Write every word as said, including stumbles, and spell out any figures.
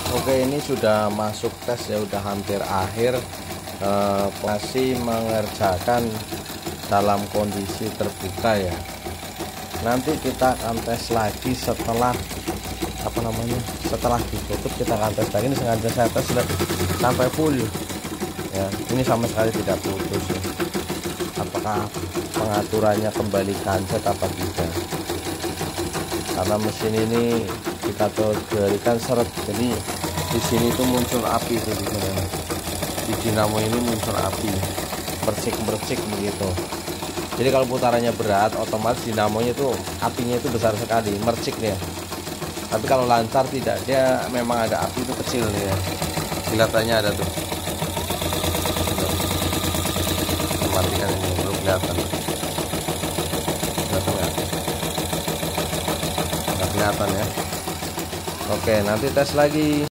Oke, ini sudah masuk tes ya, udah hampir akhir. eh, masih mengerjakan dalam kondisi terbuka ya. Nanti kita akan tes lagi setelah apa namanya setelah ditutup, kita akan tes lagi. Ini sengaja saya tes sampai full ya, ini sama sekali tidak putus ya. Apakah pengaturannya kembali kanset apa tidak, karena mesin ini kita berikan seret, jadi di sini tuh muncul api tuh di sini. Di dinamo ini muncul api, bercik-bercik begitu. Jadi kalau putarannya berat, otomatis dinamonya itu apinya itu besar sekali, mercik ya. Tapi kalau lancar tidak, dia memang ada api itu kecil nih ya. Kelihatannya ada tuh. Matikan ini belum kelihatan. Kelihatan nggak? Nggak kelihatan ya. Oke, nanti tes lagi.